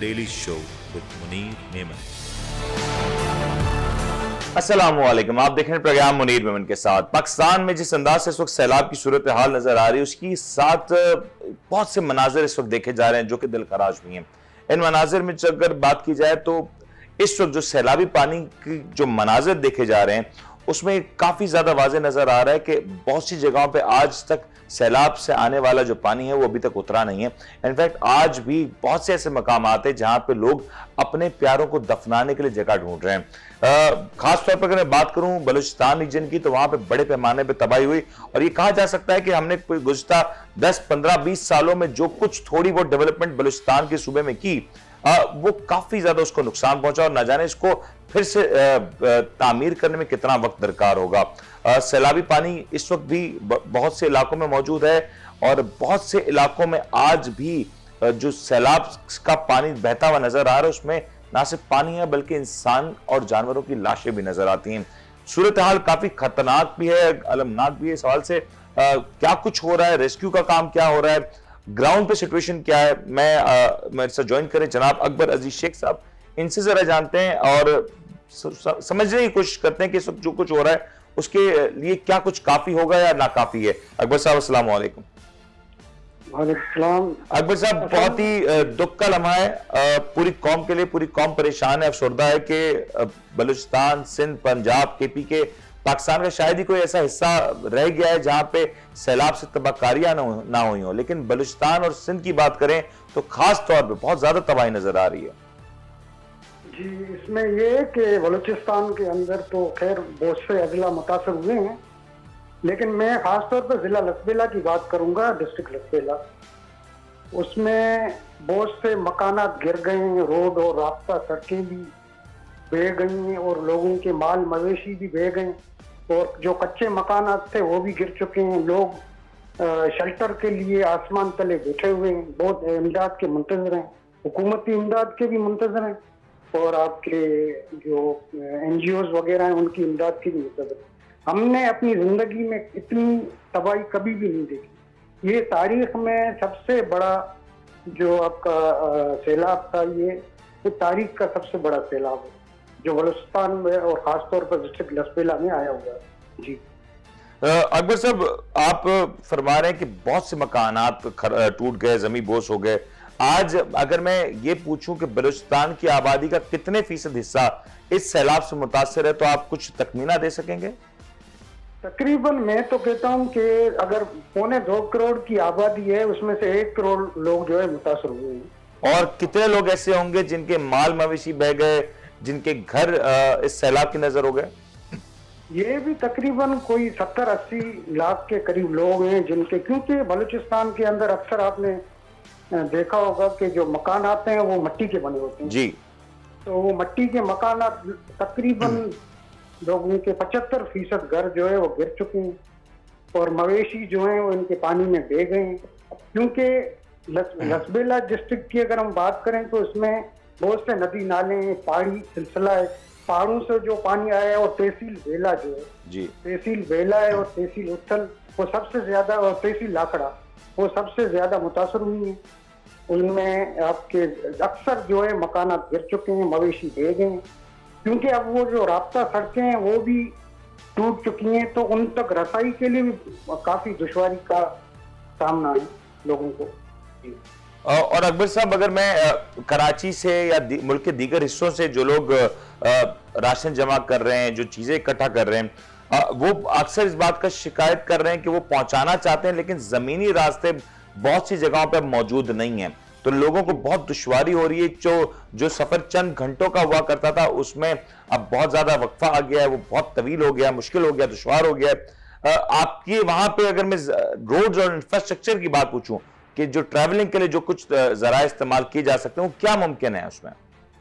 Daily show with Munir Memon. अस्सलामुअलैकुम, आप देख रहे हैं प्रोग्राम मुनीर मेमन के साथ। पाकिस्तान में जिस अंदाज से इस वक्त सैलाब की सूरत हाल नजर आ रही है, उसकी साथ बहुत से मनाजिर इस वक्त देखे जा रहे हैं जो कि दिलखराज भी हैं। इन मनाजिर में अगर बात की जाए तो इस वक्त जो सैलाबी पानी की जो मनाजिर देखे जा रहे हैं उसमें काफी ज्यादा वाज़ेह नजर आ रहा है कि बहुत सी जगहों पे आज तक सैलाब से आने वाला जो पानी है वो अभी तक उतरा नहीं है। इनफैक्ट आज भी बहुत से ऐसे मकाम आते हैं जहां पे लोग अपने प्यारों को दफनाने के लिए जगह ढूंढ रहे हैं। खास तौर पर अगर मैं बात करूं बलूचिस्तान रीजन की, तो वहां पे बड़े पैमाने पे तबाही हुई और ये कहा जा सकता है कि हमने गुज़िश्ता 10, 15, 20 सालों में जो कुछ थोड़ी बहुत डेवलपमेंट बलूचिस्तान के सूबे में की वो काफी ज्यादा उसको नुकसान पहुंचा और न जाने इसको फिर से तामीर करने में कितना वक्त दरकार होगा। सैलाबी पानी इस वक्त भी बहुत से इलाकों में मौजूद है और बहुत से इलाकों में आज भी जो सैलाब का पानी बहता हुआ नजर आ रहा है उसमें ना सिर्फ पानी है बल्कि इंसान और जानवरों की लाशें भी नजर आती हैं। सूरत हाल काफी खतरनाक भी है, अलमनाक भी है। सवाल से क्या कुछ हो रहा है, रेस्क्यू का काम क्या हो रहा है, ग्राउंड पे सिचुएशन क्या है, मेरे साथ ज्वाइन करें जनाब अकबर अजीज शेख साहब। इनसे जरा जानते हैं और समझने की कोशिश करते हैं कि सब जो कुछ हो रहा है उसके लिए क्या कुछ काफी होगा या नाकाफी है। अकबर साहब अस्सलाम वालेकुम। अकबर साहब, बहुत ही दुख का लम्हा है पूरी कौम के लिए। पूरी कौम परेशान है, अफसरदा है कि बलूचिस्तान, सिंध, पंजाब, केपी के पाकिस्तान का शायद ही कोई ऐसा हिस्सा रह गया है जहां पे सैलाब से तबाहकारियां ना हुई हो, लेकिन बलूचिस्तान और सिंध की बात करें तो खास तौर पे बहुत ज्यादा तबाही नजर आ रही है। जी, इसमें ये है कि बलूचिस्तान के अंदर तो खैर बहुत से अजला मुतासर हुए हैं, लेकिन मैं खास तौर पर जिला लसबेला की बात करूंगा, डिस्ट्रिक्ट लसबेला। उसमें बहुत से मकानात गिर गए हैं, रोड और रास्ता सड़कें भी बह गई हैं और लोगों के माल मवेशी भी बह गए और जो कच्चे मकानात थे वो भी गिर चुके हैं। लोग शेल्टर के लिए आसमान तले बैठे हुए हैं, बहुत इमदाद के मुंतजर हैं, हुकूमती इमदाद के भी मुंतजर हैं और आपके जो NGOs वगैरह हैं उनकी इमदाद की भी मुंतजर हैं। हमने अपनी जिंदगी में इतनी तबाही कभी भी नहीं देखी। ये तारीख में सबसे बड़ा जो आपका सैलाब था, ये तारीख का सबसे बड़ा सैलाब है जो बलूचिस्तान में और खासतौर पर डिस्ट्रिक्ट लसबेला में आया हुआ है। जी अकबर साहब, आप फरमा रहे हैं कि बहुत से मकानात टूट गए, जमीन बोस हो गए। आज अगर मैं ये पूछूं कि बलूचिस्तान की आबादी का कितने फीसद हिस्सा इस सैलाब से मुतासर है, तो आप कुछ तखमीना दे सकेंगे? तकरीबन मैं तो कहता हूं कि अगर 2.25 करोड़ की आबादी है, उसमें से 1 करोड़ लोग जो है मुतासर हुए हैं। और कितने लोग ऐसे होंगे जिनके माल मवेशी बह गए, जिनके घर इस सैलाब की नजर हो गए? ये भी तकरीबन कोई 70-80 लाख के करीब लोग हैं जिनके, क्योंकि बलूचिस्तान के अंदर अक्सर आपने देखा होगा कि जो मकान आते हैं वो मिट्टी के बने होते हैं जी। तो वो मिट्टी के मकान तकरीबन लोगों के 75% घर जो है वो गिर चुके हैं और मवेशी जो हैं वो इनके पानी में बह गए हैं। क्योंकि लसबेला डिस्ट्रिक्ट की अगर हम बात करें तो इसमें बहुत से नदी नाले हैं, पहाड़ी सिलसिला है, पहाड़ों से जो पानी आया है और तहसील बेला जो है जी, तहसील बेला है और तहसील उथल वो सबसे ज्यादा, और तहसील लाखड़ा वो सबसे ज्यादा मुतासर हुई है। उनमें आपके अक्सर जो है मकानात गिर चुके हैं, मवेशी बह गए हैं, क्योंकि अब वो जो रास्ता सड़कें हैं वो भी टूट चुकी हैं, तो उन तक रसाई के लिए भी काफी दुश्वारी का सामना है लोगों को। और अकबर साहब, अगर मैं कराची से या मुल्क के दीगर हिस्सों से जो लोग राशन जमा कर रहे हैं, जो चीजें इकट्ठा कर रहे हैं, वो अक्सर इस बात का शिकायत कर रहे हैं कि वो पहुंचाना चाहते हैं लेकिन जमीनी रास्ते बहुत सी जगहों पर मौजूद नहीं है, तो लोगों को बहुत दुश्वारी हो रही है। जो सफर चंद घंटों का हुआ करता था उसमें अब बहुत ज्यादा वक्फा आ गया है, वो बहुत तवील हो गया, मुश्किल हो गया, दुश्वार हो गया। आपकी वहां पे अगर मैं रोड्स और इंफ्रास्ट्रक्चर की बात पूछूं कि जो ट्रैवलिंग के लिए जो कुछ जरा इस्तेमाल किए जा सकते हैं वो क्या मुमकिन है उसमें?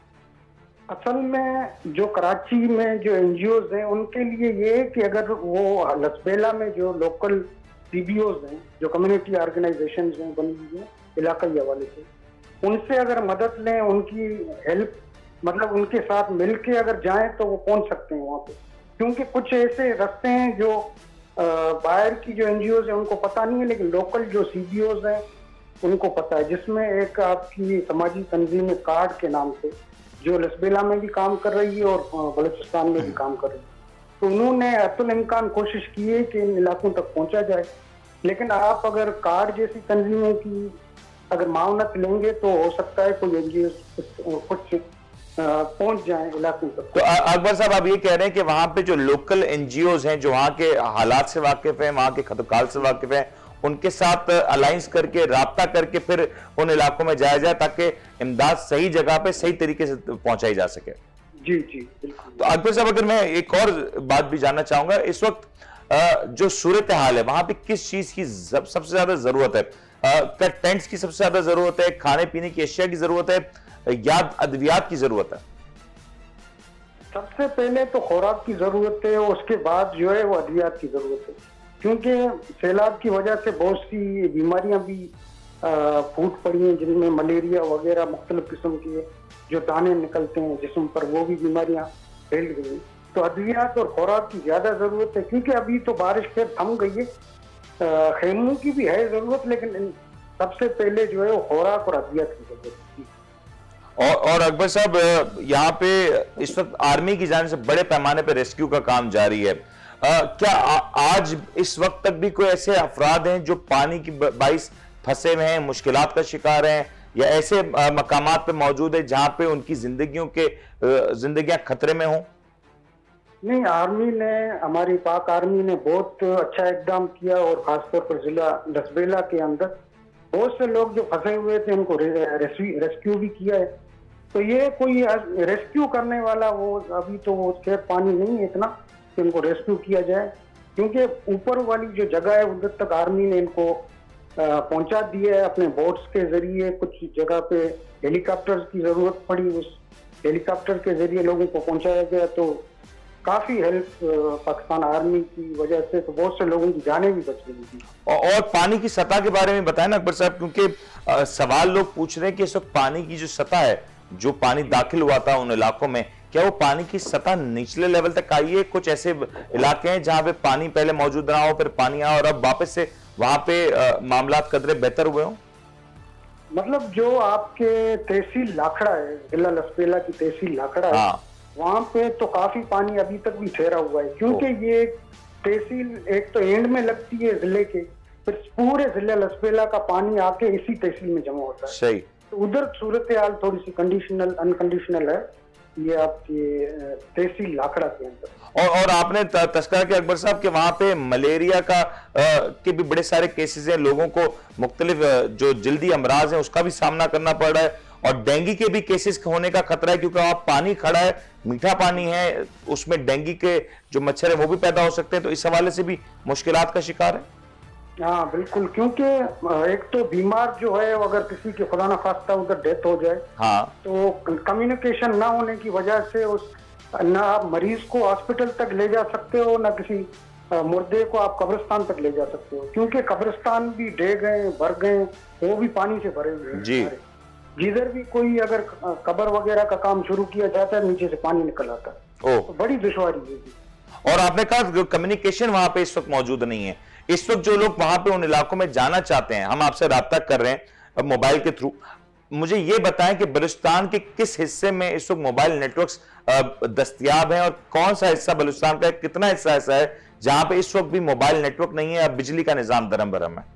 असल में जो कराची में जो NGOs हैं उनके लिए ये है कि अगर वो लसबेला में जो लोकल CBOs हैं, जो कम्युनिटी ऑर्गेनाइजेशंस हैं बनी हुई हैं इलाकाई हवाले से, उनसे अगर मदद लें, उनकी हेल्प मतलब उनके साथ मिलके अगर जाएं तो वो पहुंच सकते हैं वहाँ पे। क्योंकि कुछ ऐसे रास्ते हैं जो बाहर की जो NGOs हैं उनको पता नहीं है, लेकिन लोकल जो CBOs हैं उनको पता है, जिसमें एक आपकी समाजी तंजीम कार्ड के नाम से जो लसबेला में भी काम कर रही है और बलूचिस्तान में भी काम कर रही है। तो उन्होंने अतुल इम्कान कोशिश की है कि इन इलाकों तक पहुंचा जाए, लेकिन आप अगर कार्ड जैसी तंजीमों की अगर मावनत लेंगे तो हो सकता है कोई एनजीओ कुछ पहुंच जाए इलाकों तक। तो अकबर साहब, आप ये कह रहे हैं कि वहां पे जो लोकल एनजीओज हैं, जो वहां के हालात से वाकिफ हैं, वहां के खतकाल से वाकिफ हैं, उनके साथ अलायंस करके, राब्ता करके फिर उन इलाकों में जाया जाए ताकि इमदाद सही जगह पे सही तरीके से पहुंचाई जा सके। जी जी बिल्कुल। तो अकबर साहब, अगर मैं एक और बात भी जानना चाहूंगा, इस वक्त जो सूरत हाल है वहां पे किस चीज की सबसे ज्यादा जरूरत है? क्या टेंट्स की सबसे ज्यादा जरूरत है, खाने पीने की अशिया की जरूरत है, या अद्वियात की जरूरत है? सबसे पहले तो खुराक की जरूरत है, उसके बाद जो है वो अद्वियात की जरूरत है, क्योंकि सैलाब की वजह से बहुत सी बीमारियां भी फूट पड़ी हैं, जिनमें मलेरिया वगैरह मुख्तलिफ किस्म के जो दाने निकलते हैं जिस्म पर, वो भी बीमारियां फैल गई। तो अद्वियात और खुराक की ज्यादा जरूरत है, क्योंकि अभी तो बारिश फिर थम गई है, खेमों की भी है जरूरत, लेकिन सबसे पहले जो है वो खुराक और अद्वियात की जरूरत है। और अकबर साहब, यहाँ पे इस वक्त आर्मी की जानिब से बड़े पैमाने पे रेस्क्यू का काम जारी है। क्या आज इस वक्त तक भी कोई ऐसे अफराद हैं जो पानी की बाइस फंसे हुए हैं, मुश्किलात का शिकार हैं, या ऐसे मकामात पे मौजूद है जहां पे उनकी जिंदगियां खतरे में हों? नहीं, आर्मी ने, हमारी पाक आर्मी ने बहुत अच्छा इकदाम किया, और खासतौर पर जिला लसबेला के अंदर बहुत से लोग जो फंसे हुए थे उनको रेस्क्यू भी किया है। तो ये कोई रेस्क्यू करने वाला वो अभी तो वो खैर पानी नहीं है इतना कि उनको रेस्क्यू किया जाए, क्योंकि ऊपर वाली जो जगह है उधर तक आर्मी ने इनको पहुंचा दिया है अपने बोट्स के जरिए। कुछ जगह पे हेलीकॉप्टर्स की जरूरत पड़ी, उस हेलीकॉप्टर के जरिए लोगों को पहुंचाया गया। तो काफी हेल्प पाकिस्तान आर्मी की वजह से तो बहुत से लोगों की जानें भी बच गई थी। और पानी की सतह के बारे में बताएं ना अकबर साहब, क्योंकि सवाल लोग पूछ रहे हैं कि इस वक्त पानी की जो सतह है, जो पानी दाखिल हुआ था उन इलाकों में, क्या वो पानी की सतह निचले लेवल तक आई है? कुछ ऐसे इलाके हैं जहां पे पानी पहले मौजूद रहा हो, फिर पानी आया और अब वापस से वहां पे मामलात कदरे बेहतर हुए हों? मतलब जो आपके तहसील लाखड़ा है, जिला लसबेला की तहसील लाखड़ा है, हाँ। वहां पे तो काफी पानी अभी तक भी ठहरा हुआ है, क्योंकि ये तहसील एक तो एंड में लगती है जिले के, फिर पूरे जिला लसबेला का पानी आके इसी तहसील में जमा होता है। सही। तो उधर सूरत हाल थोड़ी सी कंडीशनल अनकंडीशनल है, ये आपके तहसील लाखड़ा के अंदर। और आपने तस्करा किया अकबर साहब कि वहां पे मलेरिया के भी बड़े सारे केसेस हैं, लोगों को मुख्तलिफ जो जल्दी अमराज हैं उसका भी सामना करना पड़ रहा है, और डेंगू के भी केसेस होने का खतरा है, क्योंकि वहां पानी खड़ा है, मीठा पानी है, उसमें डेंगू के जो मच्छर है वो भी पैदा हो सकते हैं। तो इस हवाले से भी मुश्किलात का शिकार है। हाँ बिल्कुल, क्योंकि एक तो बीमार जो है अगर किसी के खुदा न खास्ता उधर डेथ हो जाए, हाँ, तो कम्युनिकेशन ना होने की वजह से उस ना आप मरीज को हॉस्पिटल तक ले जा सकते हो, ना किसी मुर्दे को आप कब्रिस्तान तक ले जा सकते हो, क्योंकि कब्रिस्तान भी डे गए, भर गए, वो भी पानी से भरे हुए हैं। जी। जिधर भी कोई अगर कब्र वगैरह का काम शुरू किया जाता है, नीचे से पानी निकल आता है, तो बड़ी दुश्वारी है। और आपने कहा कम्युनिकेशन वहां पे इस वक्त मौजूद नहीं है। इस वक्त जो लोग वहां पे उन इलाकों में जाना चाहते हैं, हम आपसे राब्ता कर रहे हैं मोबाइल के थ्रू, मुझे ये बताएं कि बलूचिस्तान के किस हिस्से में इस वक्त मोबाइल नेटवर्क्स दस्तयाब हैं, और कौन सा हिस्सा बलूचिस्तान का है, कितना हिस्सा ऐसा है जहां पे इस वक्त भी मोबाइल नेटवर्क नहीं है, अब बिजली का निजाम दरम बरम है?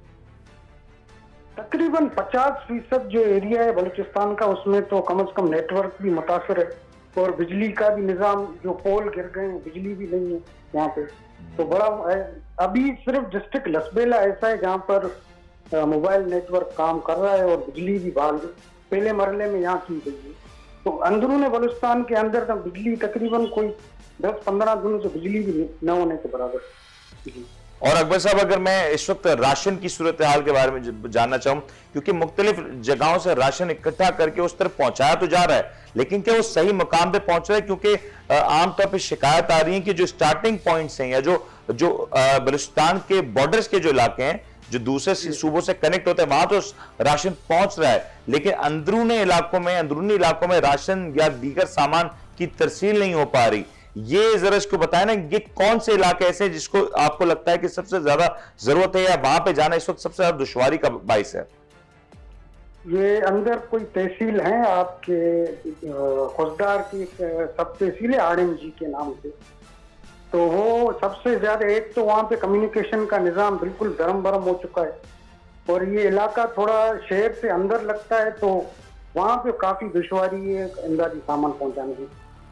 तकरीबन 50% जो एरिया है बलूचिस्तान का, उसमें तो कम से कम नेटवर्क भी मुतासर है, और बिजली का भी निजाम, जो पोल गिर गए हैं, बिजली भी नहीं है यहाँ पे। तो बड़ा अभी सिर्फ डिस्ट्रिक्ट लसबेला ऐसा है जहाँ पर मोबाइल नेटवर्क काम कर रहा है और बिजली भी बहाल पहले मरहले में यहाँ की गई है। तो अंदरून बलूचिस्तान के अंदर तक बिजली तकरीबन कोई 10-15 दिनों से बिजली भी न होने के बराबर। और अकबर साहब, अगर मैं इस वक्त राशन की सूरत हाल के बारे में जानना चाहूं, क्योंकि मुख्तलिफ जगहों से राशन इकट्ठा करके उस तरफ पहुंचाया तो जा रहा है, लेकिन क्या वो सही मुकाम पे पहुंच रहा है? क्योंकि आमतौर पर शिकायत आ रही है कि जो स्टार्टिंग पॉइंट्स हैं, या जो बलूचिस्तान के बॉर्डर्स के जो इलाके हैं, जो दूसरे सूबों से कनेक्ट होते हैं, वहां तो राशन पहुंच रहा है, लेकिन अंदरूनी इलाकों में राशन या दीगर सामान की तरसील नहीं हो पा रही। ये जरा इसको बताएं ना, ये कौन से इलाके ऐसे हैं जिसको आपको लगता है कि सबसे ज्यादा जरूरत है, या वहां पे जाना इस वक्त सबसे ज्यादा दुश्वारी का बाइस है? ये अंदर कोई तहसील है आपके खुशदार की सब तहसील है RMG के नाम से, तो वो सबसे ज्यादा, एक तो वहाँ पे कम्युनिकेशन का निज़ाम बिल्कुल दरम बरम हो चुका है, और ये इलाका थोड़ा शहर से अंदर लगता है, तो वहाँ पे काफी दुश्वारी है इमदादी सामान पहुँचाने की।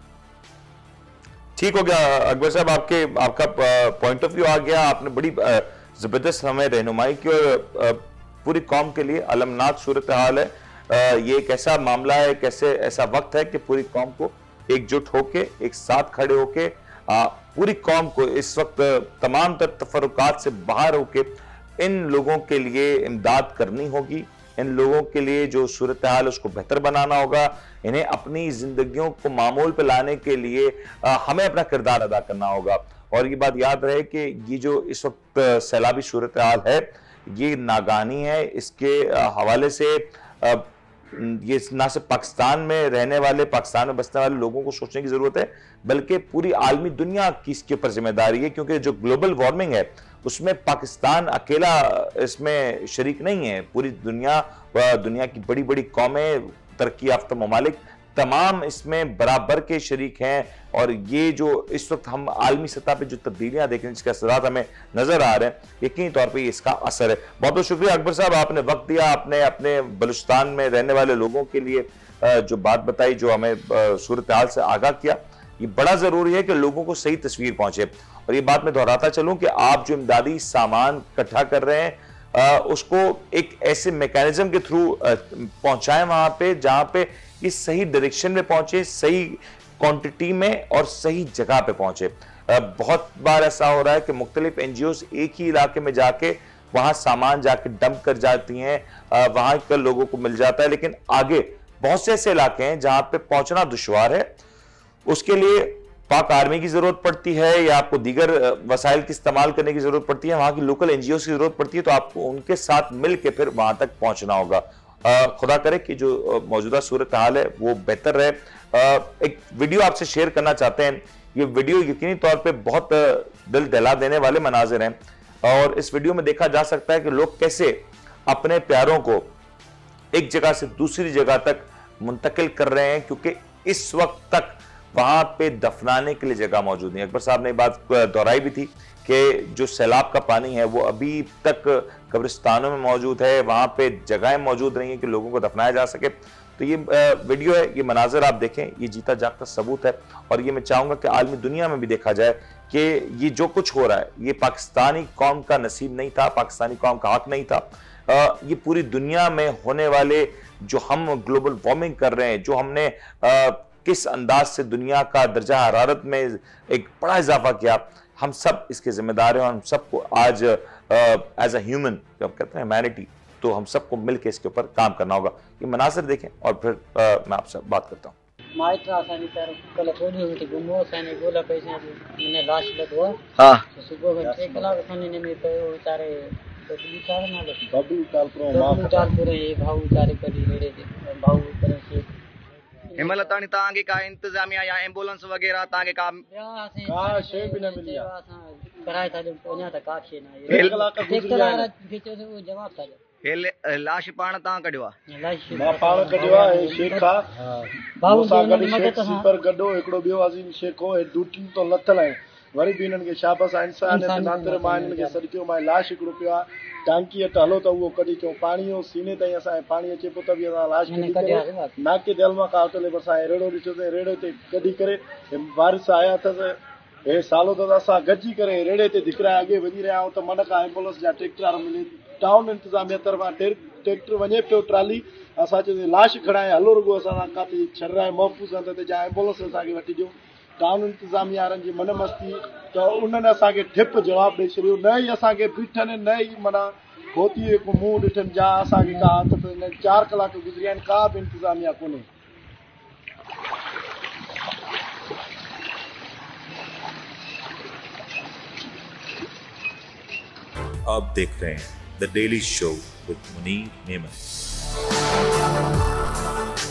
ठीक हो गया अकबर साहब, आपका पॉइंट ऑफ व्यू आ गया। आपने बड़ी जबरदस्त हमें रहनुमाई की, और पूरी कौम के लिए अलमनाक सूरत हाल है। ये एक ऐसा मामला है, कैसे ऐसा वक्त है कि पूरी कौम को एकजुट होके, एक साथ खड़े होके, पूरी कौम को इस वक्त तमाम तर तफरुकात से बाहर होके इन लोगों के लिए इमदाद करनी होगी। इन लोगों के लिए जो सूरत हाल उसको बेहतर बनाना होगा। इन्हें अपनी जिंदगियों को मामूल पे लाने के लिए हमें अपना किरदार अदा करना होगा। और ये बात याद रहे कि ये जो इस वक्त सैलाबी सूरत हाल है, ये नागानी है। इसके हवाले से ये ना सिर्फ पाकिस्तान में रहने वाले, पाकिस्तान में बसने वाले लोगों को सोचने की जरूरत है, बल्कि पूरी आलमी दुनिया की इसके ऊपर जिम्मेदारी है। क्योंकि जो ग्लोबल वार्मिंग है उसमें पाकिस्तान अकेला इसमें शरीक नहीं है। पूरी दुनिया व दुनिया की बड़ी बड़ी कौमें, तरक्की याफ्ता ममालिक, तमाम इसमें बराबर के शरीक हैं। और ये जो इस वक्त हम आलमी सतह पे जो तब्दीलियां देख रहे हैं, जिसके असरात हमें नजर आ रहे हैं, यकीनी तौर पे इसका असर है। बहुत बहुत शुक्रिया अकबर साहब, आपने वक्त दिया, आपने अपने बलूचिस्तान में रहने वाले लोगों के लिए जो बात बताई, जो हमें सूरत हाल से आगाह किया। ये बड़ा जरूरी है कि लोगों को सही तस्वीर पहुंचे। और ये बात मैं दोहराता चलूं कि आप जो इमदादी सामान इकट्ठा कर रहे हैं, उसको एक ऐसे मैकेनिज्म के थ्रू पहुंचाएं वहां पे जहां पे ये सही डायरेक्शन में पहुंचे, सही क्वांटिटी में और सही जगह पे पहुंचे। बहुत बार ऐसा हो रहा है कि मुख्तलिफ NGOs एक ही इलाके में जाके वहां सामान जाके डंप कर जाती हैं, वहां के लोगों को मिल जाता है, लेकिन आगे बहुत से ऐसे इलाके हैं जहां पे पहुंचना दुश्वार है। उसके लिए पाक आर्मी की जरूरत पड़ती है, या आपको दीगर वसाइल की इस्तेमाल करने की जरूरत पड़ती है, वहां की लोकल NGOs की जरूरत पड़ती है, तो आपको उनके साथ मिलकर फिर वहां तक पहुंचना होगा। खुदा करे कि जो मौजूदा सूरत हाल है वो बेहतर रहे। एक वीडियो आपसे शेयर करना चाहते हैं। ये वीडियो यकीनी तौर पे बहुत दिल दहला देने वाले मनाजिर हैं, और इस वीडियो में देखा जा सकता है कि लोग कैसे अपने प्यारों को एक जगह से दूसरी जगह तक मुंतकिल कर रहे हैं, क्योंकि इस वक्त तक वहां पे दफनाने के लिए जगह मौजूद नहीं। अकबर साहब ने बात दोहराई भी थी कि जो सैलाब का पानी है वो अभी तक कब्रिस्तानों में मौजूद है, वहां पे जगहें मौजूद नहीं है कि लोगों को दफनाया जा सके। तो ये वीडियो है, ये मनाजर आप देखें, ये जीता जागता सबूत है। और ये मैं चाहूंगा कि आलमी दुनिया में भी देखा जाए कि ये जो कुछ हो रहा है ये पाकिस्तानी कौम का नसीब नहीं था, पाकिस्तानी कौम का हक नहीं था। ये पूरी दुनिया में होने वाले जो हम ग्लोबल वार्मिंग कर रहे हैं, जो हमने किस अंदाज से दुनिया का दर्जा हरारत में एक बड़ा इजाफा किया, हम सब इसके जिम्मेदार हैं। और हम सबको आज एज अ ह्यूमन, जब कहते हैं ह्यूमैनिटी, तो हम सबको मिलकर इसके ऊपर काम करना होगा। ये मनासिर देखें और फिर मैं आपसे बात करता हूँ। लाश लगवा सुबह हिमल ताणी तव्हांखे का इंतजामिया या एम्बुलेंस वगैरह तव्हांखे का शइ बि न मिली हे लाश पाण तव्हां कढियो आहे? मां पाण कढियो आहे। शेख पर गॾो हिकिड़ो ॿियो अज़ीम शेख हो, ड्यूटी तो लथल आहिनि, वरी बि हिननि खे शाबस आहे, इंसानियत नातिर मां हिननि खे सॾकियो। मां लाश हिकिड़ो पियो आहे टांकी अट हलो त उहो कढी चऊं, पाणी जो सीने ताईं असांखे पाणी अचे पियो त बि असां लाश कढी करे नाके ते अलमा का उतले पर असां रेड़ो ॾिठोसीं, रेड़े ते कढी करे बारिश आया अथसि। हे सालो त असां गॾिजी करे रेड़े ते धिकराए अॻे वञी रहिया आहियूं त मन खां एम्बुलेंस जा ट्रैक्टर मिले। टाउन इंतज़ामिया तरफ़ां ट्रैक्टर वञे पियो ट्राली, असां चयोसीं लाश खणाए हलो, रुॻो असां काथे छॾाए महफ़ूज़ हंध ते जा एम्बुलेंस असांखे वठी ॾियो। टाउन इंतज़ामिया वारनि जी मन मस्ती, त उन्हनि असांखे ठिप जवाबु ॾेई छॾियो, न ई असांखे बीठनि, न ई माना खोतीअ को मुंहुं ॾिठनि, जा असांखे का हथ त 4 कलाक गुज़रिया आहिनि, का बि इंतज़ामिया कोन्हे। आप देख रहे हैं the daily show with Munir Memon.